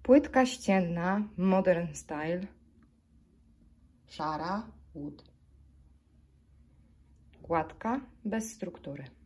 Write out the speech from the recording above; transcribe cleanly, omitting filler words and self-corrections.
Płytka ścienna, modern style. Szara, wood. Gładka, bez struktury.